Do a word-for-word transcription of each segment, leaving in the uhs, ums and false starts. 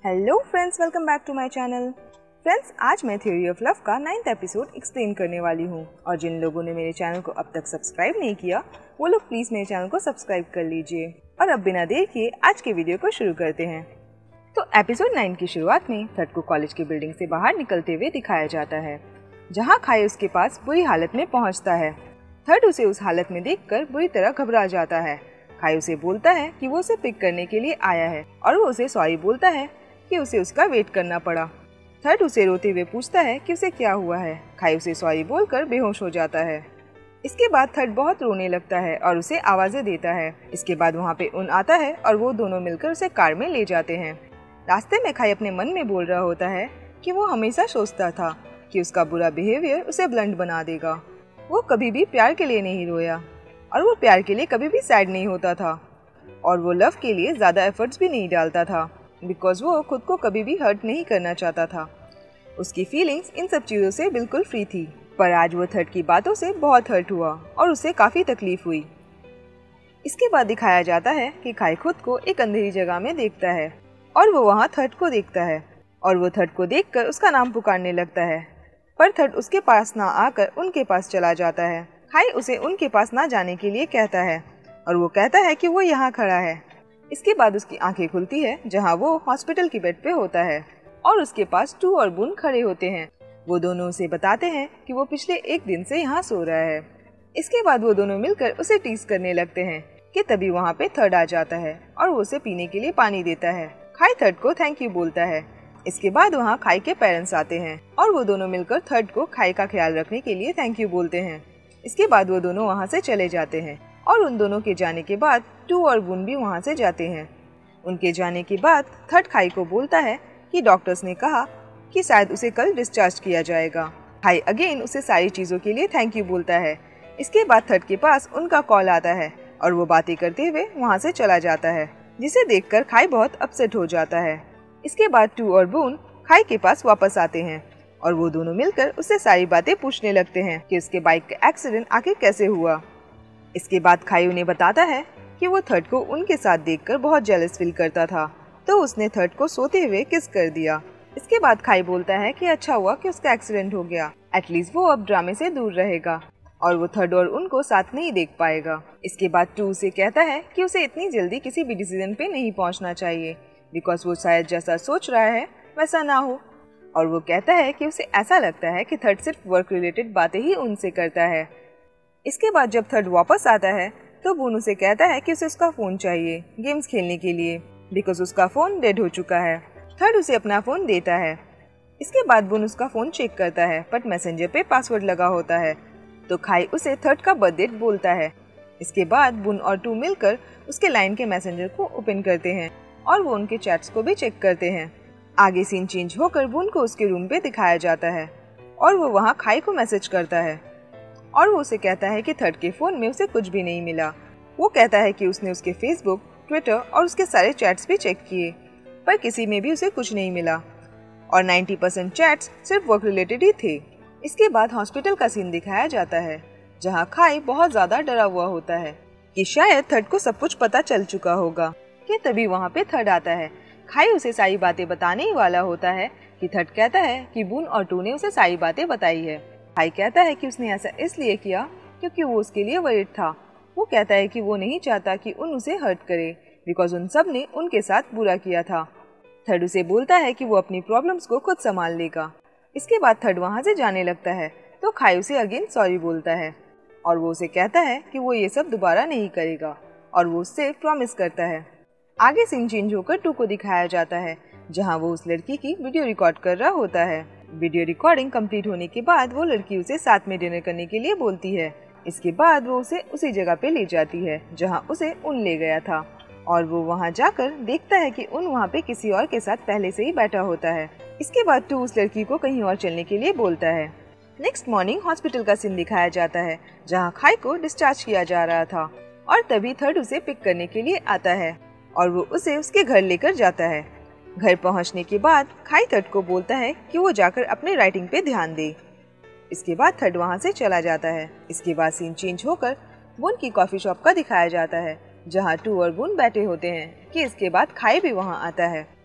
Hello friends, welcome back to my channel. Friends, आज मैं theory of love का ninth episode explain करने वाली हूँ और जिन लोगों ने मेरे चैनल को अब तक सब्सक्राइब नहीं किया वो लोग प्लीज मेरे चैनल को सब्सक्राइब कर लीजिए। और अब बिना देर किए आज के वीडियो को शुरू करते हैं। तो एपिसोड नाइन की शुरुआत में थर्ड को कॉलेज की बिल्डिंग से बाहर निकलते हुए दिखाया जाता है, जहाँ खाई उसके पास बुरी हालत में पहुँचता है। थर्ड उसे उस हालत में देखकर बुरी तरह घबरा जाता है। खाई उसे बोलता है कि वो उसे पिक करने के लिए आया है और वो उसे सॉरी बोलता है कि उसे उसका वेट करना पड़ा। थर्ड उसे रोते हुए पूछता है कि उसे क्या हुआ है। खाई उसे सॉरी बोलकर बेहोश हो जाता है। इसके बाद थर्ड बहुत रोने लगता है और उसे आवाजें देता है। इसके बाद वहाँ पे उन आता है और वो दोनों मिलकर उसे कार में ले जाते हैं। रास्ते में खाई अपने मन में बोल रहा होता है कि वो हमेशा सोचता था कि उसका बुरा बिहेवियर उसे ब्लंट बना देगा। वो कभी भी प्यार के लिए नहीं रोया और वो प्यार के लिए कभी भी सैड नहीं होता था और वो लव के लिए ज्यादा एफर्ट्स भी नहीं डालता था बिकॉज वो खुद को कभी भी हर्ट नहीं करना चाहता था। उसकी फीलिंग्स इन सब चीज़ों से बिल्कुल फ्री थी। पर आज वो थर्ड की बातों से बहुत हर्ट हुआ और उसे काफ़ी तकलीफ हुई। इसके बाद दिखाया जाता है कि खाई खुद को एक अंधेरी जगह में देखता है और वो वहाँ थर्ड को देखता है और वो थर्ड को देखकर उसका नाम पुकारने लगता है। पर थर्ड उसके पास ना आकर उनके पास चला जाता है। खाई उसे उनके पास ना जाने के लिए कहता है और वो कहता है कि वो यहाँ खड़ा है। इसके बाद उसकी आंखें खुलती है जहाँ वो हॉस्पिटल की बेड पे होता है और उसके पास टू और बुन खड़े होते हैं। वो दोनों उसे बताते हैं कि वो पिछले एक दिन से यहाँ सो रहा है। इसके बाद वो दोनों मिलकर उसे टीज करने लगते हैं कि तभी वहाँ पे थर्ड आ जाता है और वो उसे पीने के लिए पानी देता है। खाई थर्ड को थैंक यू बोलता है। इसके बाद वहाँ खाई के पेरेंट्स आते हैं और वो दोनों मिलकर थर्ड को खाई का ख्याल रखने के लिए थैंक यू बोलते हैं। इसके बाद वो दोनों वहाँ से चले जाते हैं और उन दोनों के जाने के बाद टू और बुन भी वहाँ से जाते हैं। उनके जाने के बाद थर्ड खाई को बोलता है कि डॉक्टर्स ने कहा कि शायद उसे कल डिस्चार्ज किया जाएगा। खाई अगेन उसे सारी चीज़ों के लिए थैंक यू बोलता है। इसके बाद थर्ड के पास उनका कॉल आता है और वो बातें करते हुए वहाँ से चला जाता है, जिसे देखकर खाई बहुत अपसेट हो जाता है। इसके बाद टू और बुन खाई के पास वापस आते हैं और वो दोनों मिलकर उससे सारी बातें पूछने लगते हैं कि उसके बाइक का एक्सीडेंट आखिर कैसे हुआ। इसके बाद खाई उन्हें बताता है कि वो थर्ड को उनके साथ देखकर बहुत जेलस फील करता था, तो उसने थर्ड को सोते हुए किस कर दिया। इसके बाद खाई बोलता है कि अच्छा हुआ कि उसका एक्सीडेंट हो गया, एटलीस्ट वो अब ड्रामे से दूर रहेगा और वो थर्ड और उनको साथ नहीं देख पाएगा। इसके बाद टू उसे कहता है कि उसे इतनी जल्दी किसी भी डिसीजन पे नहीं पहुंचना चाहिए बिकॉज वो शायद जैसा सोच रहा है वैसा ना हो। और वो कहता है कि उसे ऐसा लगता है कि थर्ड सिर्फ वर्क रिलेटेड बातें ही उनसे करता है। इसके बाद जब थर्ड वापस आता है तो बुन उसे कहता है कि उसे उसका फ़ोन चाहिए गेम्स खेलने के लिए बिकॉज उसका फ़ोन डेड हो चुका है। थर्ड उसे अपना फ़ोन देता है। इसके बाद बुन उसका फ़ोन चेक करता है बट मैसेंजर पे पासवर्ड लगा होता है, तो खाई उसे थर्ड का बर्थडे बोलता है। इसके बाद बुन और टू मिलकर उसके लाइन के मैसेंजर को ओपन करते हैं और वो उनके चैट्स को भी चेक करते हैं। आगे सीन चेंज होकर बुन को उसके रूम पे दिखाया जाता है और वो वहाँ खाई को मैसेज करता है और वो उसे कहता है कि थर्ड के फ़ोन में उसे कुछ भी नहीं मिला। वो कहता है कि उसने उसके फेसबुक, ट्विटर और उसके सारे चैट्स भी चेक किए पर किसी में भी उसे कुछ नहीं मिला और नब्बे परसेंट चैट्स सिर्फ वर्क रिलेटेड ही थे। इसके बाद हॉस्पिटल का सीन दिखाया जाता है जहाँ खाई बहुत ज़्यादा डरा हुआ होता है कि शायद थर्ड को सब कुछ पता चल चुका होगा कि तभी वहाँ पे थर्ड आता है। खाई उसे सारी बातें बताने ही वाला होता है कि थर्ड कहता है कि बुन और टू ने उसे सारी बातें बताई है। खाई कहता है कि उसने ऐसा इसलिए किया क्योंकि वो उसके लिए वरीड था। वो कहता है कि वो नहीं चाहता कि उन उसे हर्ट करे बिकॉज उन सब ने उनके साथ बुरा किया था। थर्ड उसे बोलता है कि वो अपनी प्रॉब्लम्स को खुद संभाल लेगा। इसके बाद थर्ड वहाँ से जाने लगता है तो खाई उसे अगेन सॉरी बोलता है और वो उसे कहता है कि वो ये सब दोबारा नहीं करेगा और वो उससे प्रॉमिस करता है। आगे सीन चेंज होकर टू को दिखाया जाता है जहाँ वो उस लड़की की वीडियो रिकॉर्ड कर रहा होता है। वीडियो रिकॉर्डिंग कंप्लीट होने के बाद वो लड़की उसे साथ में डिनर करने के लिए बोलती है। इसके बाद वो उसे उसी जगह पे ले जाती है जहाँ उसे उन ले गया था और वो वहाँ जाकर देखता है कि उन वहाँ पे किसी और के साथ पहले से ही बैठा होता है। इसके बाद टू उस लड़की को कहीं और चलने के लिए बोलता है। नेक्स्ट मॉर्निंग हॉस्पिटल का सीन दिखाया जाता है जहाँ खाई को डिस्चार्ज किया जा रहा था और तभी थर्ड उसे पिक करने के लिए आता है और वो उसे उसके घर लेकर जाता है। घर पहुंचने के बाद खाई थर्ड को बोलता है कि वो जाकर अपने राइटिंग पे ध्यान दे। इसके बाद थर्ड वहां से चला जाता है। इसके बाद सीन चेंज होकर बुन की कॉफी शॉप का दिखाया जाता है जहां टू और बुन बैठे होते हैं कि इसके बाद खाई भी वहां आता है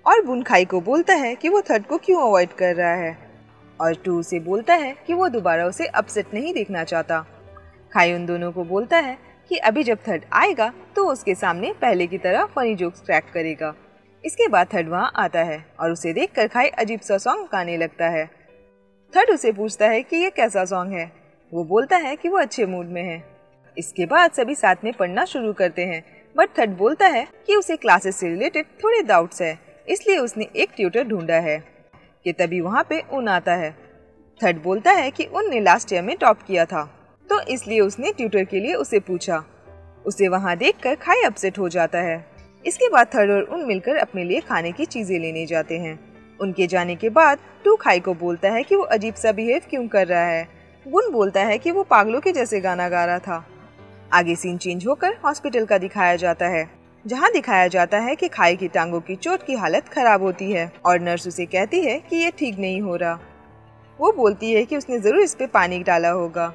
और बुन खाई को बोलता है कि वो थर्ड को क्यों अवॉइड कर रहा है और टू उसे बोलता है कि वो दोबारा उसे अपसेट नहीं देखना चाहता। खाई उन दोनों को बोलता है कि अभी जब थर्ड आएगा तो उसके सामने पहले की तरह फनी जोक्स क्रैक करेगा। इसके बाद थर्ड वहाँ आता है और उसे देखकर खाई अजीब सा सॉन्ग गाने लगता है। थर्ड उसे पूछता है कि ये कैसा सॉन्ग है। वो बोलता है कि वो अच्छे मूड में है। इसके बाद सभी साथ में पढ़ना शुरू करते हैं, बट थर्ड बोलता है कि उसे क्लासेस से रिलेटेड थोड़े डाउट्स है, इसलिए उसने एक ट्यूटर ढूंढा है। कि तभी वहाँ पे उन आता है। थर्ड बोलता है कि उन ने लास्ट ईयर में टॉप किया था, तो इसलिए उसने ट्यूटर के लिए उसे पूछा। उसे वहाँ देखकर खाई अपसेट हो जाता है। इसके बाद थर्ड और उन मिलकर अपने लिए खाने की चीजें लेने जाते हैं। उनके जाने के बाद टू खाई को बोलता है कि वो अजीब सा बिहेव क्यों कर रहा है। बुन बोलता है कि वो पागलों के जैसे गाना गा रहा था। आगे सीन चेंज होकर हॉस्पिटल का दिखाया जाता है, जहाँ दिखाया जाता है कि खाई की टांगों की चोट की हालत खराब होती है और नर्स उसे कहती है कि ये ठीक नहीं हो रहा। वो बोलती है कि उसने जरूर इस पे पानी डाला होगा।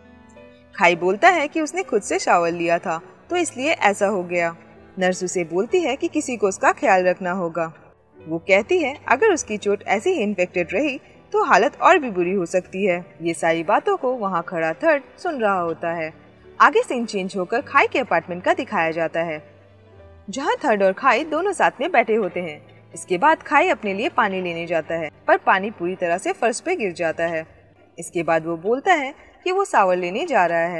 खाई बोलता है कि उसने खुद से शावर लिया था, तो इसलिए ऐसा हो गया। नर्स उसे बोलती है कि किसी को उसका ख्याल रखना होगा। वो कहती है अगर उसकी चोट ऐसी ही इन्फेक्टेड रही तो हालत और भी बुरी हो सकती है। ये सारी बातों को वहाँ खड़ा थर्ड सुन रहा होता है। आगे सीन चेंज होकर खाई के अपार्टमेंट का दिखाया जाता है, जहाँ थर्ड और खाई दोनों साथ में बैठे होते हैं। इसके बाद खाई अपने लिए पानी लेने जाता है, पर पानी पूरी तरह से फर्श पे गिर जाता है। इसके बाद वो बोलता है कि वो शावर लेने जा रहा है,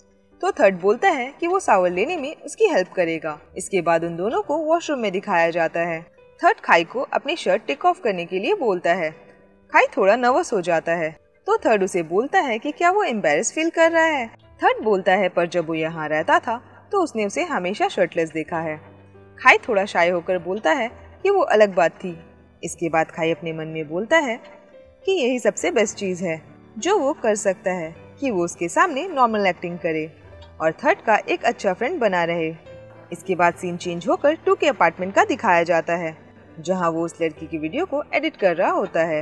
तो थर्ड बोलता है कि वो शावर लेने में उसकी हेल्प करेगा। इसके बाद उन दोनों को वॉशरूम में दिखाया जाता है। थर्ड खाई को अपनी शर्ट टेक ऑफ करने के लिए बोलता है। खाई थोड़ा नर्वस हो जाता है, तो थर्ड उसे बोलता है कि क्या वो एम्बैरेस फील कर रहा है। थर्ड बोलता है पर जब वो यहाँ रहता था तो उसने उसे हमेशा शर्टलेस देखा है। खाई थोड़ा शाय होकर बोलता है कि वो अलग बात थी। इसके बाद खाई अपने मन में बोलता है कि यही सबसे बेस्ट चीज है जो वो कर सकता है, कि वो उसके सामने नॉर्मल एक्टिंग करे और थर्ड का एक अच्छा फ्रेंड बना रहे। इसके बाद सीन चेंज होकर टू के अपार्टमेंट का दिखाया जाता है, जहां वो उस लड़की की वीडियो को एडिट कर रहा होता है,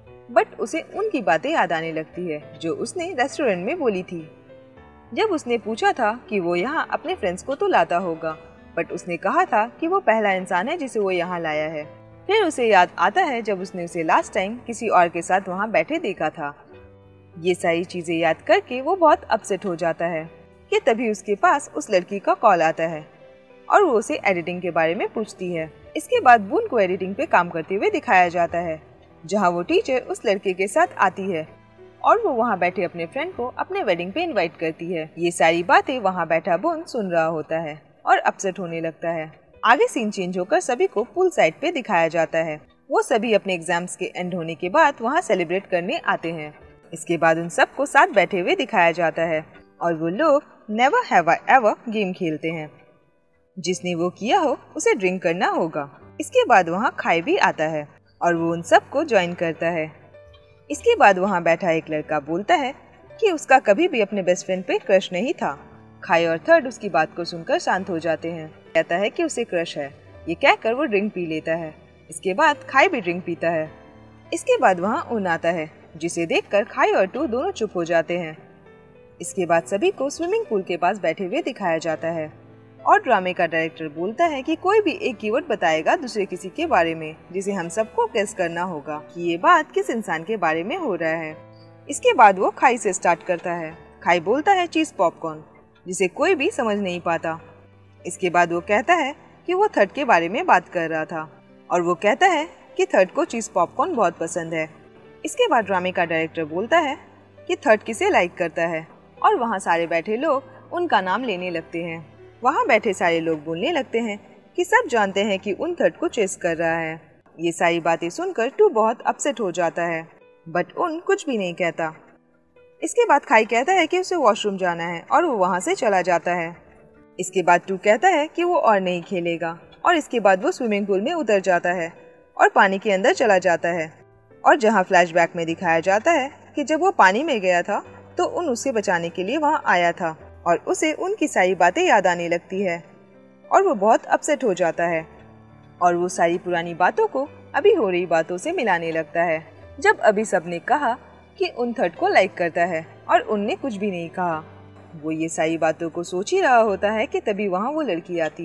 बट उसे उनकी बातें याद आने लगती है जो उसने रेस्टोरेंट में बोली थी। जब उसने पूछा था कि वो यहाँ अपने फ्रेंड्स को तो लाता होगा, बट उसने कहा था कि वो पहला इंसान है जिसे वो यहाँ लाया है। फिर उसे याद आता है जब उसने उसे लास्ट टाइम किसी और के साथ वहाँ बैठे देखा था। ये सारी चीजें याद करके वो बहुत अपसेट हो जाता है कि तभी उसके पास उस लड़की का कॉल आता है और वो उसे एडिटिंग के बारे में पूछती है। इसके बाद बुन को एडिटिंग पे काम करते हुए दिखाया जाता है, जहाँ वो टीचर उस लड़के के साथ आती है और वो वहाँ बैठे अपने फ्रेंड को अपने वेडिंग पे इनवाइट करती है। ये सारी बातें वहाँ बैठा बुन सुन रहा होता है और अपसेट होने लगता है। आगे सीन चेंज होकर सभी को पूल साइड पे दिखाया जाता है। वो सभी अपने एग्जाम्स के एंड होने के बाद वहाँ सेलिब्रेट करने आते हैं। इसके बाद उन सबको साथ बैठे हुए दिखाया जाता है और वो लोग never have I ever game खेलते हैं। जिसने वो किया हो उसे ड्रिंक करना होगा। इसके बाद वहाँ खाई भी आता है और वो उन सबको ज्वाइन करता है। इसके बाद वहाँ बैठा एक लड़का बोलता है कि उसका कभी भी अपने बेस्ट फ्रेंड पे क्रश नहीं था। खाई और थर्ड उसकी बात को सुनकर शांत हो जाते हैं। कहता है कि उसे क्रश है। ये कहकर वो ड्रिंक पी लेता है। इसके बाद खाई भी ड्रिंक पीता है। इसके बाद वहाँ उन आता है, जिसे देखकर खाई और टू दोनों चुप हो जाते हैं। इसके बाद सभी को स्विमिंग पूल के पास बैठे हुए दिखाया जाता है और ड्रामे का डायरेक्टर बोलता है कि कोई भी एक कीवर्ड बताएगा दूसरे किसी के बारे में, जिसे हम सबको गेस करना होगा कि ये बात किस इंसान के बारे में हो रहा है। इसके बाद वो खाई से स्टार्ट करता है। खाई बोलता है चीज पॉपकॉर्न, जिसे कोई भी समझ नहीं पाता। इसके बाद वो कहता है कि वो थर्ड के बारे में बात कर रहा था और वो कहता है कि थर्ड को चीज पॉपकॉर्न बहुत पसंद है। इसके बाद ड्रामे का डायरेक्टर बोलता है कि थर्ड किसे लाइक करता है और वहाँ सारे बैठे लोग उनका नाम लेने लगते हैं। वहाँ बैठे सारे लोग बोलने लगते हैं कि सब जानते हैं कि उन थर्ड को चेस कर रहा है। ये सारी बातें सुनकर टू बहुत अपसेट हो जाता है, बट उन कुछ भी नहीं कहता। इसके बाद खाई कहता है कि उसे वॉशरूम जाना है और वो वहाँ से चला जाता है। इसके बाद टू कहता है कि वो और नहीं खेलेगा और इसके बाद वो स्विमिंग पूल में उतर जाता है और पानी के अंदर चला जाता है। और जहाँ फ्लैशबैक में दिखाया जाता है कि जब वो पानी में गया था तो उन उसे बचाने के लिए वहाँ आया था और उसे उनकी सारी बातें याद आने लगती है और वो बहुत अपसेट हो जाता है और वो सारी पुरानी बातों को अभी हो रही बातों से मिलाने लगता है। जब अभी सबने कहा कि उन थर्ड को लाइक करता है और उनने कुछ भी नहीं कहा, वो ये सारी बातों को सोच ही रहा होता है कि तभी वहाँ वो लड़की आती है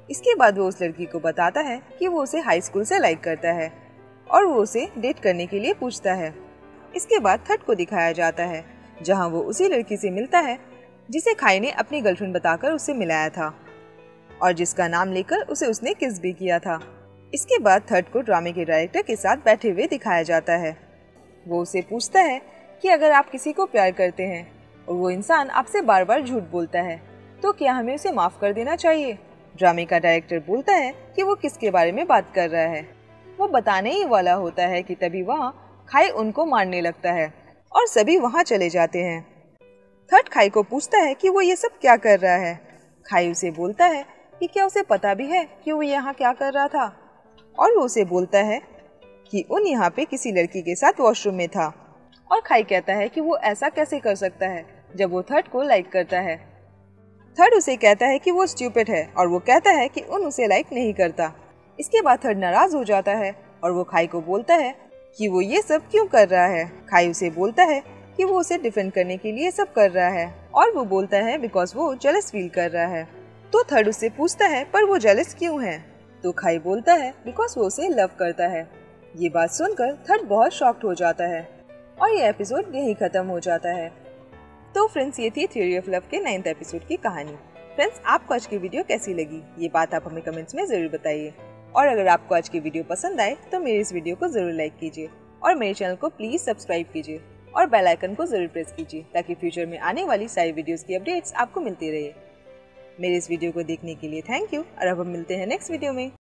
इसके बाद वो उस लड़की को बताता है कि वो उसे हाई स्कूल से लाइक करता है और वो उसे डेट करने के लिए पूछता है। इसके बाद थर्ड को दिखाया जाता है जहाँ वो उसी लड़की से मिलता है जिसे खाई ने अपनी गर्लफ्रेंड बताकर उससे मिलाया था और जिसका नाम लेकर उसे उसने किस भी किया था। इसके बाद थर्ड को ड्रामे के डायरेक्टर के साथ बैठे हुए दिखाया जाता है। वो उसे पूछता है कि अगर आप किसी को प्यार करते हैं और वो इंसान आपसे बार बार झूठ बोलता है तो क्या हमें उसे माफ कर देना चाहिए। ड्रामे का डायरेक्टर बोलता है कि वो किसके बारे में बात कर रहा है। वो बताने ही वाला होता है कि तभी वहाँ खाई उनको मारने लगता है और सभी वहाँ चले जाते हैं। थर्ड खाई को पूछता है कि वो ये सब क्या कर रहा है। खाई उसे बोलता है कि क्या उसे पता भी है कि वो यहाँ क्या कर रहा था, और वो उसे बोलता है कि उन यहाँ पे किसी लड़की के साथ वॉशरूम में था। और खाई कहता है कि वो ऐसा कैसे कर सकता है जब वो थर्ड को लाइक करता है। थर्ड उसे कहता है कि वो स्टूपिड है और वो कहता है कि उन उसे लाइक नहीं करता। इसके बाद थर्ड नाराज हो जाता है और वो खाई को बोलता है कि वो ये सब क्यों कर रहा है। खाई उसे बोलता है कि वो उसे डिफेंड करने के लिए सब कर रहा है और वो बोलता है बिकॉज वो जेलस फील कर रहा है। तो थर्ड उससे पूछता है पर वो जेलस क्यों है। तो खाई बोलता है बिकॉज वो उसे लव करता है। ये बात सुनकर थर्ड बहुत शॉक्ड हो जाता है और ये एपिसोड यहीं खत्म हो जाता है। तो फ्रेंड्स, ये थी थ्योरी ऑफ लव के नाइन्थ एपिसोड की कहानी। फ्रेंड्स, आपको आज की वीडियो कैसी लगी ये बात आप हमें कमेंट्स में जरूर बताइए। और अगर आपको आज की वीडियो पसंद आए तो मेरे इस वीडियो को जरूर लाइक कीजिए और मेरे चैनल को प्लीज सब्सक्राइब कीजिए और बेल आइकन को जरूर प्रेस कीजिए ताकि फ्यूचर में आने वाली सारी वीडियोस की अपडेट्स आपको मिलती रहे। मेरे इस वीडियो को देखने के लिए थैंक यू और अब हम मिलते हैं नेक्स्ट वीडियो में।